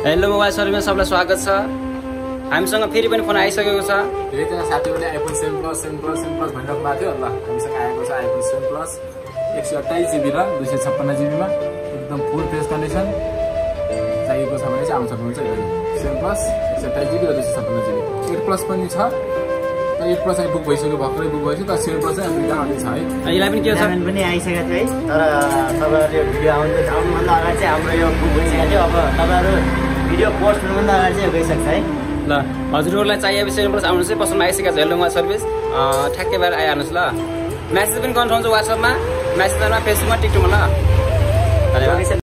Hello mobile सर्भिसमा सबलाई स्वागत छ। हामीसँग फेरि पनि फोन आइसकेको छ। धेरैजना साथीहरूले आइफोन 7 प्लस भनिरहनु भएको थियो। ल हामीसँग आएको छ आइफोन 7 प्लस 128 GB र 256 GB मा एकदम फुल फ्रेस कन्डिसन। चाहिएको छ भने चाहिँ आउन सक्नुहुन्छ। 7 प्लस 128 GB र 256 GB। 8 प्लस पनि छ। 8 प्लस चाहिँ बुक भइसक्यो, भर्खरै बुक भइसक्यो। तर 7 प्लस चाहिँ अमेरिका आउँदै छ है। यसलाई पनि के छ पनि आइसकेको थियो है। तर तपाईहरुले भिडियो आउनुभन्दा अगाडि चाहिँ हाम्रो यो बुक भइसकेको थियो। अब तपाईहरु भिडियो पोस्ट हुनुभन्दा अगाडि चाहिँ गइसक्छ है। ल हजुरहरूलाई चाहिएपछि 7 प्लस आउनुहोस् है। पसलमा आइसकेको छ हेलो मोबाइल सर्भिस। ठ्याक्कै भएर आइहाल्नुहोस् ल। मेसेज पनि गर्न सक्नुहुन्छ WhatsApp मा, मेसेजमा, फेसबुकमा, टिकटकमा ल। धन्यवाद।